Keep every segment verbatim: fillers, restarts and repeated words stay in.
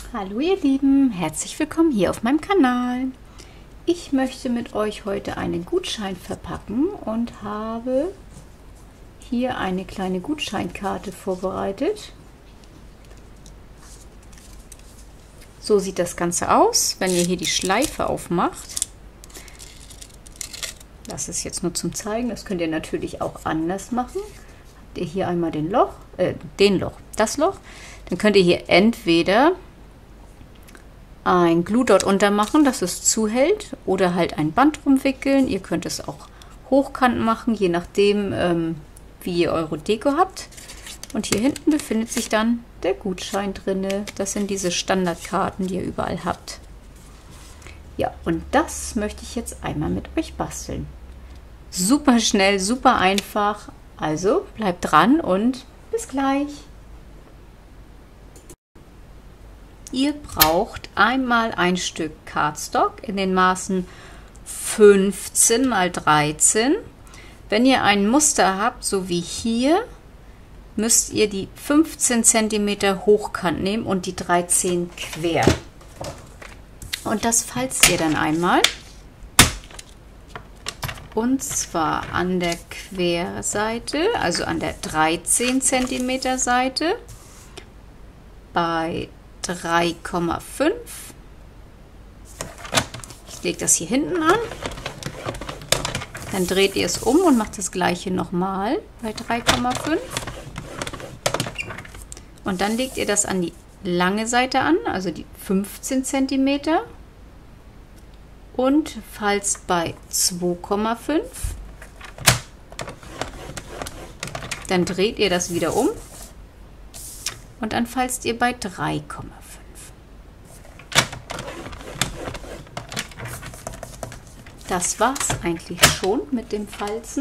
Hallo ihr Lieben, herzlich willkommen hier auf meinem Kanal. Ich möchte mit euch heute einen Gutschein verpacken und habe hier eine kleine Gutscheinkarte vorbereitet. So sieht das Ganze aus, wenn ihr hier die Schleife aufmacht. Das ist jetzt nur zum Zeigen, das könnt ihr natürlich auch anders machen. Habt ihr hier einmal den Loch, äh, den Loch, das Loch. Dann könnt ihr hier entweder ein Glue dort untermachen, dass es zuhält, oder halt ein Band rumwickeln. Ihr könnt es auch hochkant machen, je nachdem, ähm, wie ihr eure Deko habt. Und hier hinten befindet sich dann der Gutschein drin. Das sind diese Standardkarten, die ihr überall habt. Ja, und das möchte ich jetzt einmal mit euch basteln. Super schnell, super einfach. Also bleibt dran und bis gleich. Ihr braucht einmal ein Stück Cardstock in den Maßen fünfzehn mal dreizehn. Wenn ihr ein Muster habt, so wie hier, müsst ihr die fünfzehn Zentimeter hochkant nehmen und die dreizehn quer. Und das falzt ihr dann einmal. Und zwar an der Querseite, also an der dreizehn Zentimeter Seite, bei drei Komma fünf. Ich lege das hier hinten an. Dann dreht ihr es um und macht das gleiche nochmal bei drei Komma fünf. Und dann legt ihr das an die lange Seite an, also die fünfzehn Zentimeter. Und falzt bei zwei Komma fünf. Dann dreht ihr das wieder um. Und dann falzt ihr bei drei Komma fünf. Das war's eigentlich schon mit dem Falzen.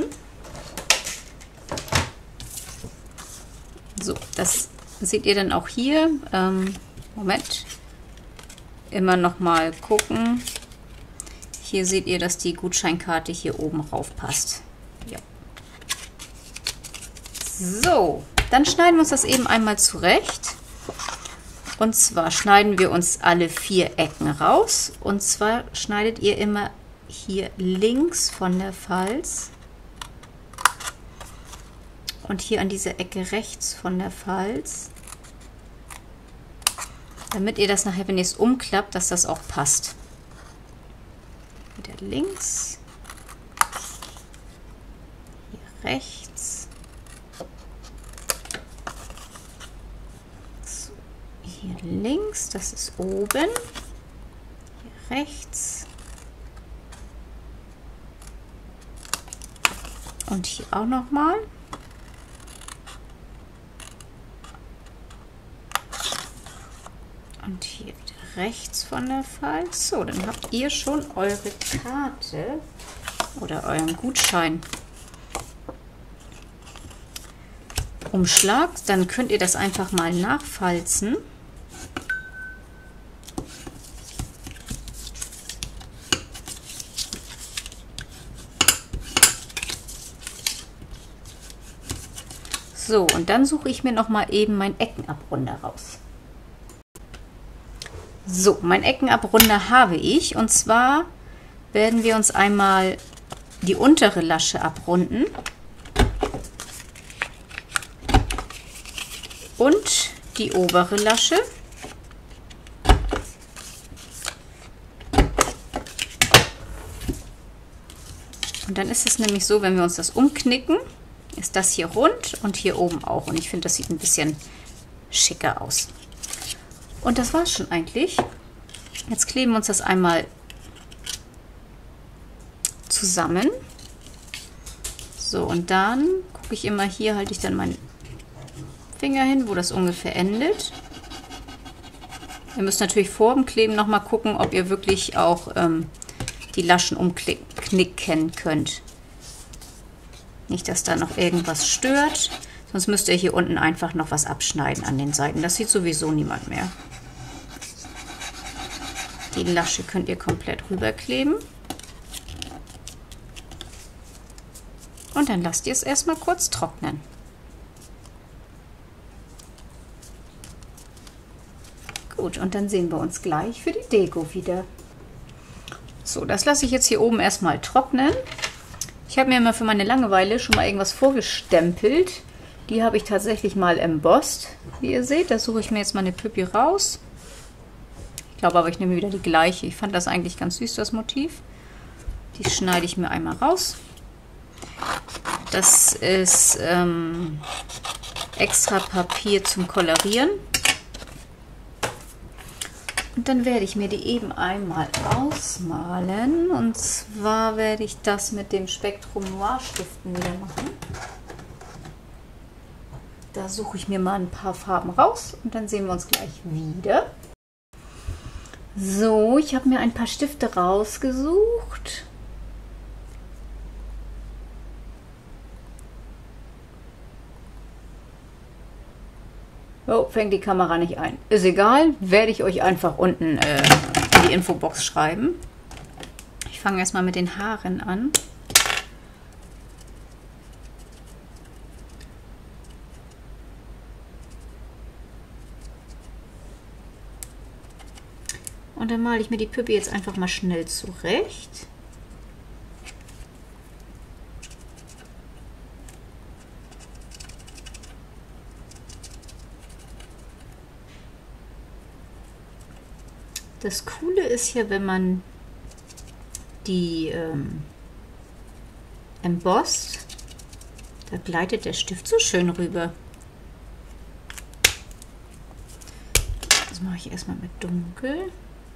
So, das seht ihr dann auch hier. Ähm, Moment. Immer noch mal gucken. Hier seht ihr, dass die Gutscheinkarte hier oben rauf passt. Ja. So. Dann schneiden wir uns das eben einmal zurecht. Und zwar schneiden wir uns alle vier Ecken raus. Und zwar schneidet ihr immer hier links von der Falz und hier an dieser Ecke rechts von der Falz, damit ihr das nachher, wenn ihr es umklappt, dass das auch passt. Wieder links, hier rechts. Hier links, das ist oben, hier rechts und hier auch noch mal. Und hier wieder rechts von der Falz. So, dann habt ihr schon eure Karte oder euren Gutschein Umschlag. Dann könnt ihr das einfach mal nachfalzen. So, und dann suche ich mir noch mal eben mein Eckenabrunder raus. So, mein Eckenabrunder habe ich, und zwar werden wir uns einmal die untere Lasche abrunden und die obere Lasche. Und dann ist es nämlich so, wenn wir uns das umknicken, ist das hier rund und hier oben auch. Und ich finde, das sieht ein bisschen schicker aus. Und das war's schon eigentlich. Jetzt kleben wir uns das einmal zusammen. So, und dann gucke ich immer hier, halte ich dann meinen Finger hin, wo das ungefähr endet. Ihr müsst natürlich vor dem Kleben noch mal gucken, ob ihr wirklich auch ähm, die Laschen umknicken könnt. Nicht, dass da noch irgendwas stört. Sonst müsst ihr hier unten einfach noch was abschneiden an den Seiten. Das sieht sowieso niemand mehr. Die Lasche könnt ihr komplett rüberkleben. Und dann lasst ihr es erstmal kurz trocknen. Gut, und dann sehen wir uns gleich für die Deko wieder. So, das lasse ich jetzt hier oben erstmal trocknen. Ich habe mir immer für meine Langeweile schon mal irgendwas vorgestempelt. Die habe ich tatsächlich mal embossed, wie ihr seht. Da suche ich mir jetzt mal eine Püppi raus. Ich glaube aber, ich nehme wieder die gleiche. Ich fand das eigentlich ganz süß, das Motiv. Die schneide ich mir einmal raus. Das ist ähm, extra Papier zum Kolorieren. Und dann werde ich mir die eben einmal ausmalen. Und zwar werde ich das mit dem Spektrum Noir Stiften wieder machen. Da suche ich mir mal ein paar Farben raus und dann sehen wir uns gleich wieder. So, ich habe mir ein paar Stifte rausgesucht. Oh, fängt die Kamera nicht ein. Ist egal, werde ich euch einfach unten äh, in die Infobox schreiben. Ich fange erstmal mit den Haaren an. Und dann male ich mir die Püppi jetzt einfach mal schnell zurecht. Das Coole ist ja, wenn man die ähm, embosst, da gleitet der Stift so schön rüber. Das mache ich erstmal mit Dunkel.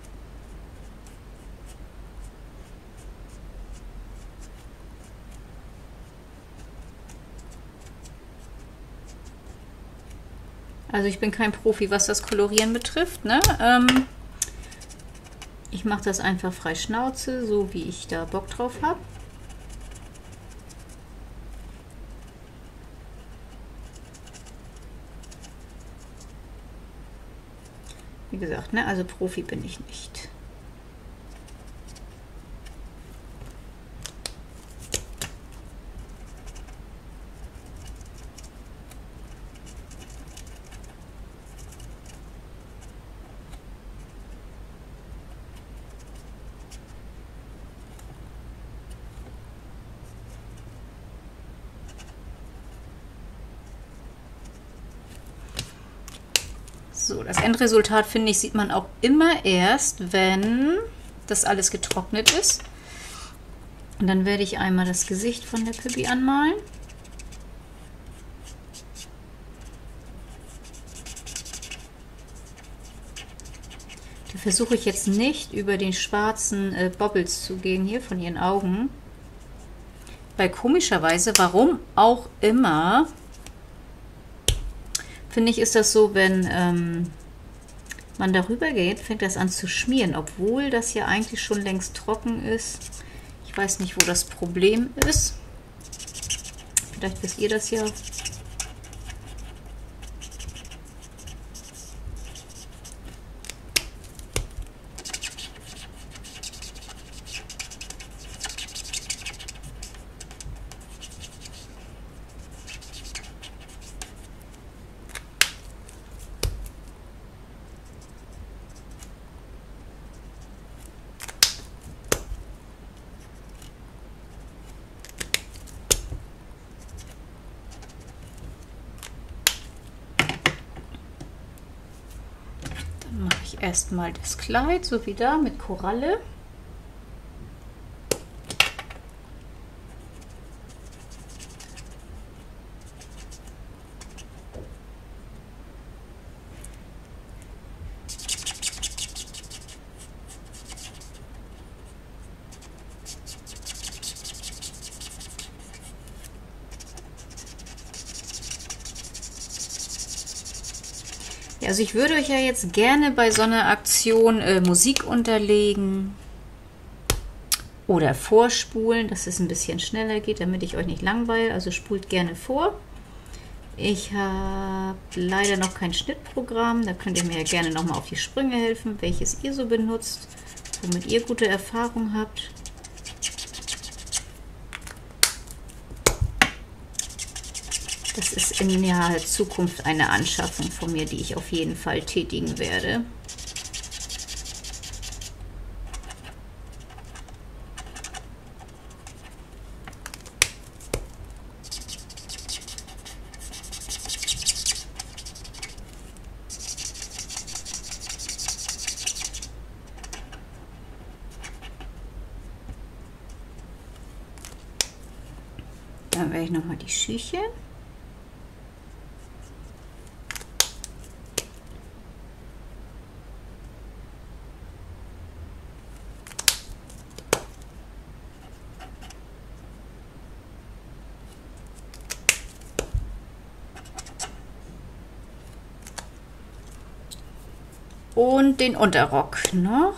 Also ich bin kein Profi, was das Kolorieren betrifft, ne? Ähm, ich mache das einfach frei Schnauze, so wie ich da Bock drauf habe. Wie gesagt, ne? Also Profi bin ich nicht. So, das Endresultat, finde ich, sieht man auch immer erst, wenn das alles getrocknet ist. Und dann werde ich einmal das Gesicht von der Püppi anmalen. Da versuche ich jetzt nicht über den schwarzen äh, Bobbles zu gehen hier von ihren Augen. Weil komischerweise, warum auch immer, finde ich, ist das so, wenn ähm, man darüber geht, fängt das an zu schmieren, obwohl das ja eigentlich schon längst trocken ist. Ich weiß nicht, wo das Problem ist. Vielleicht wisst ihr das ja. Erstmal das Kleid, so wie da, mit Koralle. Also ich würde euch ja jetzt gerne bei so einer Aktion äh, Musik unterlegen oder vorspulen, dass es ein bisschen schneller geht, damit ich euch nicht langweile. Also spult gerne vor. Ich habe leider noch kein Schnittprogramm, da könnt ihr mir ja gerne nochmal auf die Sprünge helfen, welches ihr so benutzt, womit ihr gute Erfahrung habt. Das ist in naher Zukunft eine Anschaffung von mir, die ich auf jeden Fall tätigen werde. Dann werde ich noch mal die Schüchen. Und den Unterrock noch.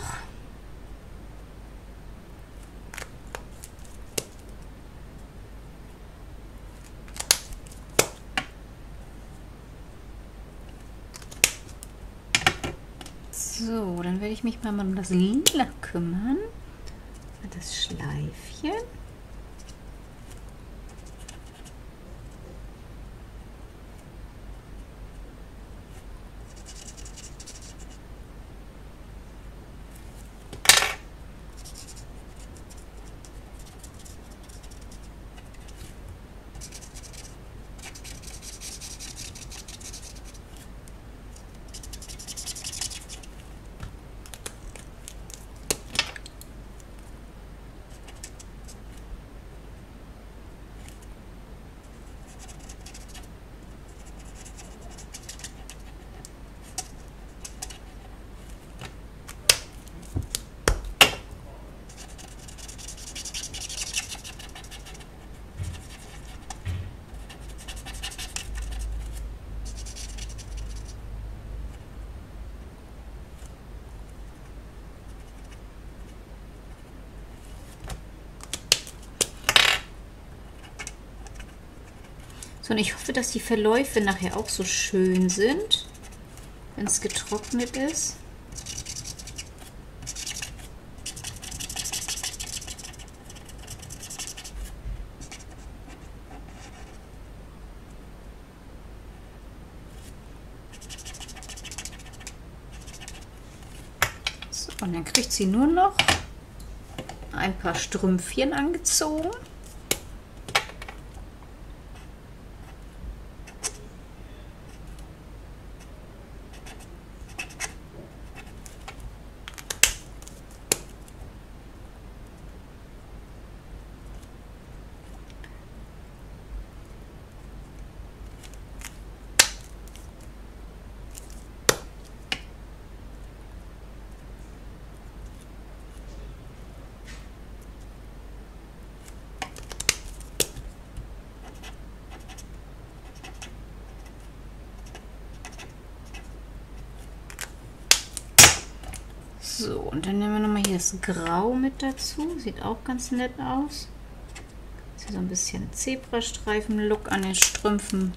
So, dann werde ich mich mal um das Lila kümmern. Das Schleifchen. So, und ich hoffe, dass die Verläufe nachher auch so schön sind, wenn es getrocknet ist. So, und dann kriegt sie nur noch ein paar Strümpfchen angezogen. So, und dann nehmen wir nochmal hier das Grau mit dazu. Sieht auch ganz nett aus. Ist so ein bisschen Zebrastreifen-Look an den Strümpfen.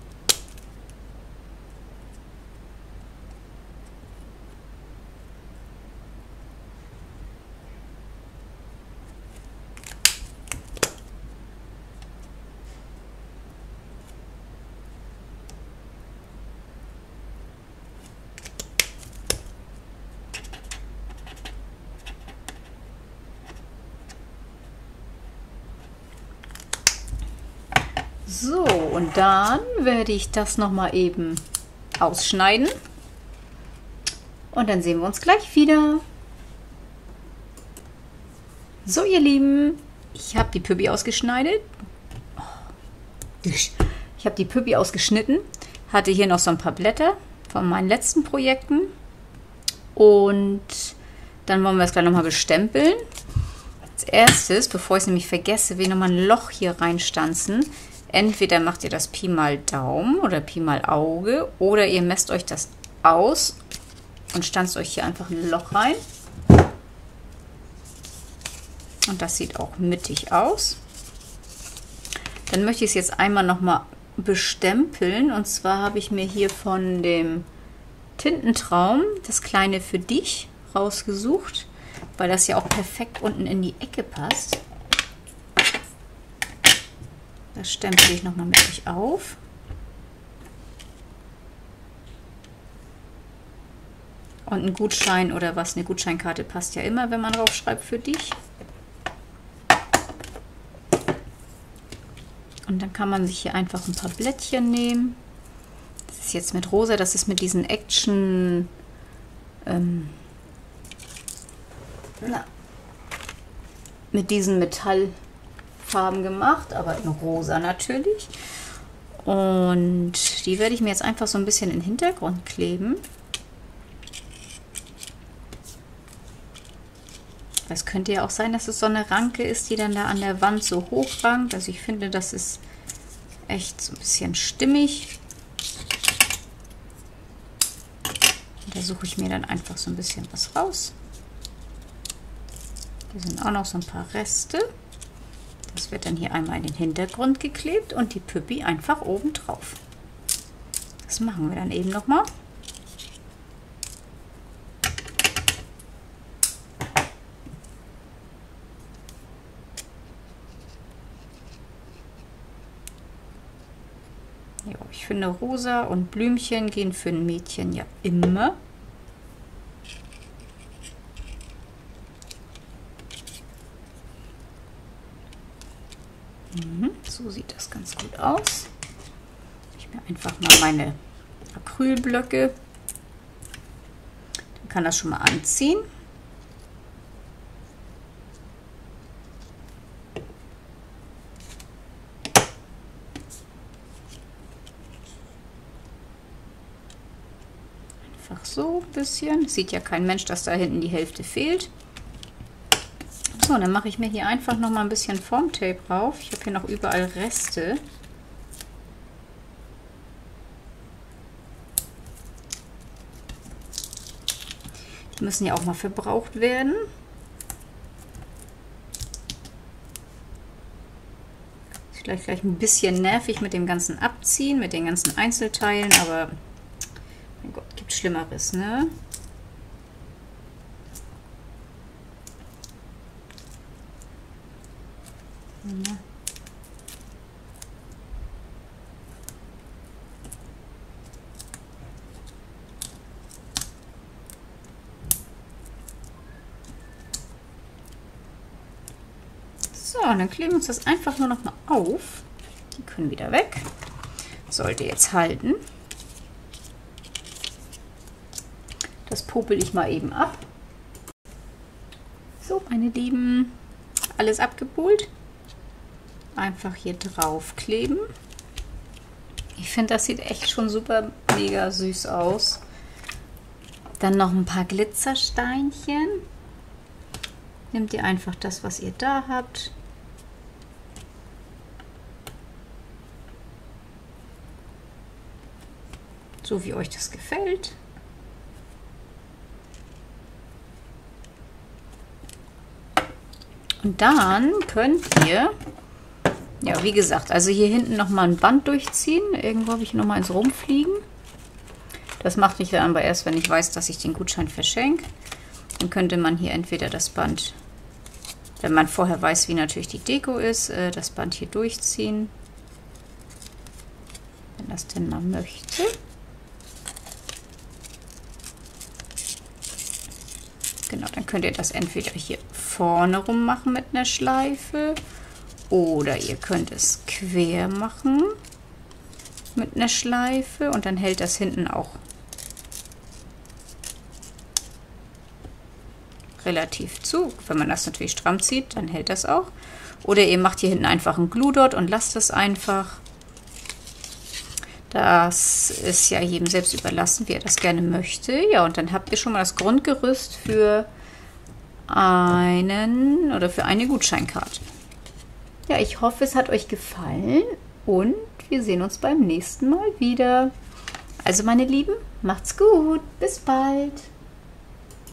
So, und dann werde ich das noch mal eben ausschneiden. Und dann sehen wir uns gleich wieder. So, ihr Lieben, ich habe die Püppi ausgeschneidet. Ich habe die Püppi ausgeschnitten. Hatte hier noch so ein paar Blätter von meinen letzten Projekten. Und dann wollen wir es gleich noch mal bestempeln. Als erstes, bevor ich es nämlich vergesse, will ich noch mal ein Loch hier reinstanzen. Entweder macht ihr das Pi mal Daumen oder Pi mal Auge oder ihr messt euch das aus und stanzt euch hier einfach ein Loch rein. Und das sieht auch mittig aus. Dann möchte ich es jetzt einmal noch mal bestempeln. Und zwar habe ich mir hier von dem Tintentraum das kleine für dich rausgesucht, weil das ja auch perfekt unten in die Ecke passt. Das stempel ich nochmal mit euch auf. Und ein Gutschein oder was, eine Gutscheinkarte passt ja immer, wenn man draufschreibt für dich. Und dann kann man sich hier einfach ein paar Blättchen nehmen. Das ist jetzt mit rosa, das ist mit diesen Action... Ähm, na, mit diesen Metallfarben gemacht, aber in rosa natürlich. Und die werde ich mir jetzt einfach so ein bisschen in den Hintergrund kleben. Es könnte ja auch sein, dass es so eine Ranke ist, die dann da an der Wand so hoch rankt. Also ich finde, das ist echt so ein bisschen stimmig. Und da suche ich mir dann einfach so ein bisschen was raus. Hier sind auch noch so ein paar Reste. Das wird dann hier einmal in den Hintergrund geklebt und die Püppi einfach oben drauf. Das machen wir dann eben nochmal. Ja, ich finde, rosa und Blümchen gehen für ein Mädchen ja immer. Mhm, so sieht das ganz gut aus. Ich mir einfach mal meine Acrylblöcke. Dann kann das schon mal anziehen. Einfach so ein bisschen. Sieht ja kein Mensch, dass da hinten die Hälfte fehlt. So, dann mache ich mir hier einfach noch mal ein bisschen Formtape drauf. Ich habe hier noch überall Reste. Die müssen ja auch mal verbraucht werden. Ist vielleicht gleich ein bisschen nervig mit dem ganzen Abziehen, mit den ganzen Einzelteilen, aber mein Gott, gibt Schlimmeres, ne? Ja. So, und dann kleben wir uns das einfach nur noch mal auf. Die können wieder weg. Sollte jetzt halten. Das popel ich mal eben ab. So, meine Lieben, alles abgepult. Einfach hier drauf kleben. Ich finde, das sieht echt schon super mega süß aus. Dann noch ein paar Glitzersteinchen. Nehmt ihr einfach das, was ihr da habt. So wie euch das gefällt. Und dann könnt ihr, ja wie gesagt, also hier hinten nochmal ein Band durchziehen. Irgendwo habe ich nochmal eins rumfliegen. Das mache ich dann aber erst, wenn ich weiß, dass ich den Gutschein verschenke. Dann könnte man hier entweder das Band, wenn man vorher weiß, wie natürlich die Deko ist, das Band hier durchziehen. Wenn das denn mal möchte. Genau, dann könnt ihr das entweder hier vorne rum machen mit einer Schleife oder ihr könnt es quer machen mit einer Schleife und dann hält das hinten auch relativ zu. Wenn man das natürlich stramm zieht, dann hält das auch. Oder ihr macht hier hinten einfach einen Glue Dot und lasst es einfach. Das ist ja jedem selbst überlassen, wie er das gerne möchte. Ja, und dann habt ihr schon mal das Grundgerüst für einen oder für eine Gutscheinkarte. Ja, ich hoffe, es hat euch gefallen und wir sehen uns beim nächsten Mal wieder. Also meine Lieben, macht's gut, bis bald.